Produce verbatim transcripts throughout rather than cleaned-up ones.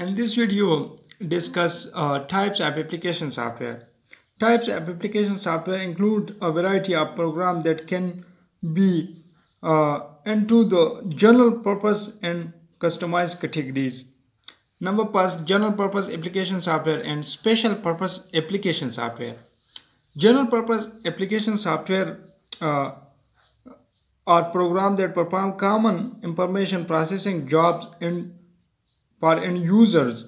In this video, discuss uh, types of application software. Types of application software include a variety of programs that can be uh, into the general purpose and customized categories. Number first, general purpose application software and special purpose application software. General purpose application software uh, are programs that perform common information processing jobs in, for end users.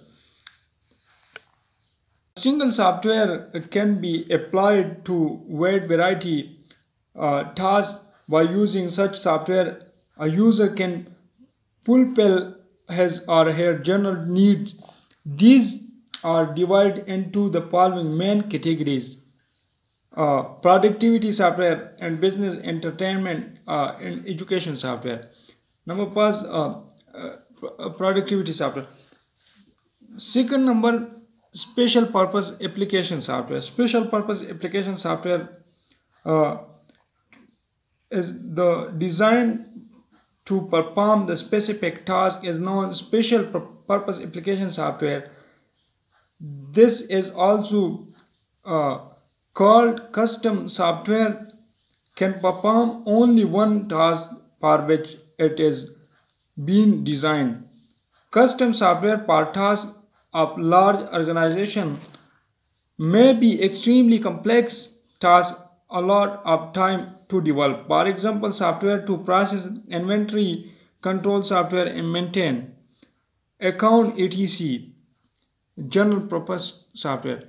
Single software can be applied to wide variety uh, tasks. By using such software, a user can fulfill his or her general needs. These are divided into the following main categories: uh, productivity software and business entertainment uh, and education software. Number first, uh, uh, productivity software. Second number, special purpose application software. Special purpose application software uh, is the design to perform the specific task is known special purpose application software. This is also uh, called custom software, can perform only one task for which it is being designed. Custom software for tasks of large organization may be extremely complex tasks, a lot of time to develop. For example, software to process inventory, control software and maintain account, et cetera. General purpose software.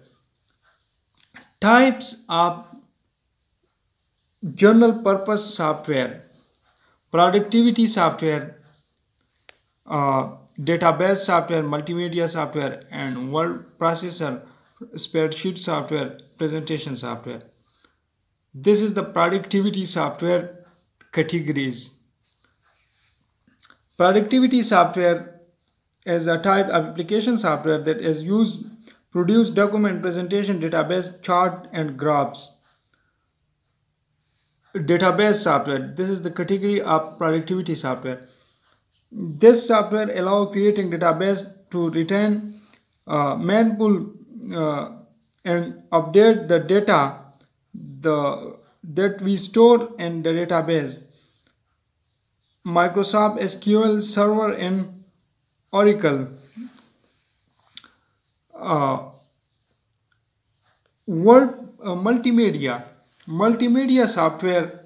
Types of general purpose software: productivity software, uh, database software, multimedia software, and word processor, spreadsheet software, presentation software. This is the productivity software categories. Productivity software is a type of application software that is used to produce document, presentation, database, chart, and graphs. Database software. This is the category of productivity software. This software allows creating database to retain, uh, manipulate, uh, and update the data the that we store in the database. Microsoft S Q L Server and Oracle. Uh, Word uh, multimedia. Multimedia software,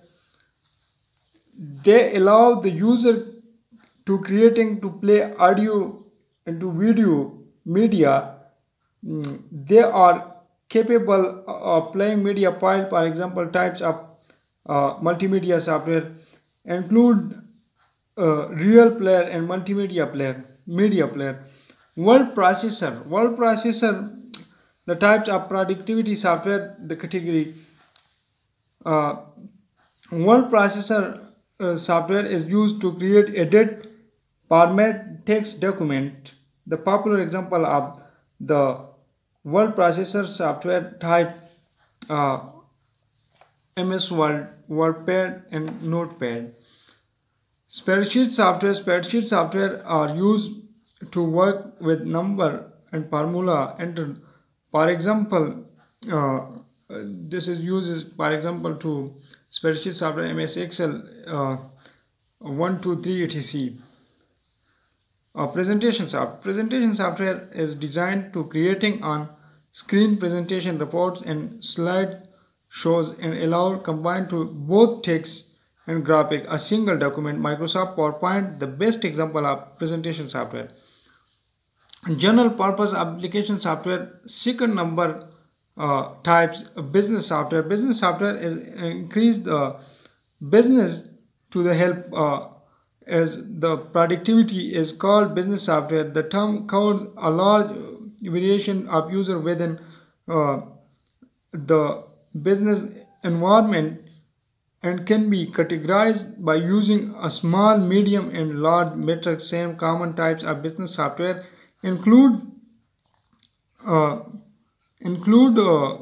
they allow the user to creating to play audio into video media. Mm, they are capable of playing media file. For example, types of uh, multimedia software include uh, real player and multimedia player, media player. Word processor. Word processor, the types of productivity software, the category. Uh, word processor uh, software is used to create, edit, format text document. The popular example of the word processor software type uh, M S Word, WordPad, and Notepad. Spreadsheet software. Spreadsheet software are used to work with number and formula entered. For example, uh, this is used, for example, to spreadsheet software M S Excel uh, one, two, three, et cetera. Uh, presentation software. Presentation software is designed to creating on-screen presentation reports and slide shows and allow combine to both text and graphic a single document. Microsoft PowerPoint, the best example of presentation software. General purpose application software. Second number uh, types, business software. Business software is increase the business to the help uh, as the productivity is called business software. The term covers a large variation of user within uh, the business environment and can be categorized by using a small, medium, and large metrics. Same common types of business software include uh, include uh,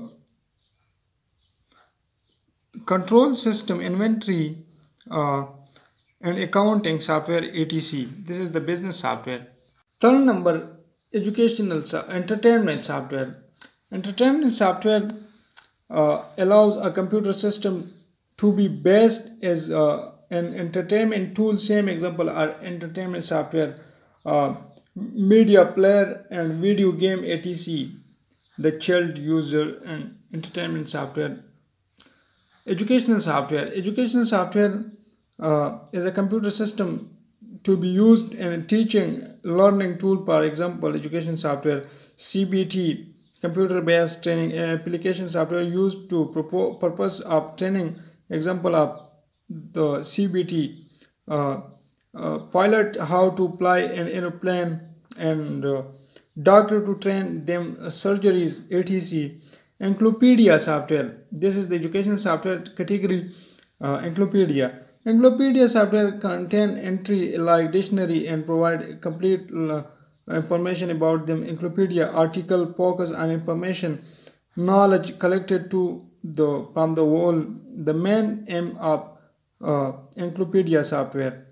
control system, inventory, uh, and accounting software, et cetera. This is the business software. Third number, educational so- entertainment software. Entertainment software uh, allows a computer system to be based as uh, an entertainment tool. Same example are entertainment software, uh, media player and video game etc. The child user and entertainment software. Educational software. Educational software uh, is a computer system to be used in teaching learning tool. For example, education software, C B T, computer-based training application software used to propose purpose of training. Example of the C B T, uh, uh, pilot how to fly an airplane, and uh, doctor to train them uh, surgeries etc. Encyclopedia software, this is the education software category. uh, encyclopedia encyclopedia software contain entry like dictionary and provide complete uh, information about them. Encyclopedia article focus on information knowledge collected to the from the whole. The main aim of uh, encyclopedia software.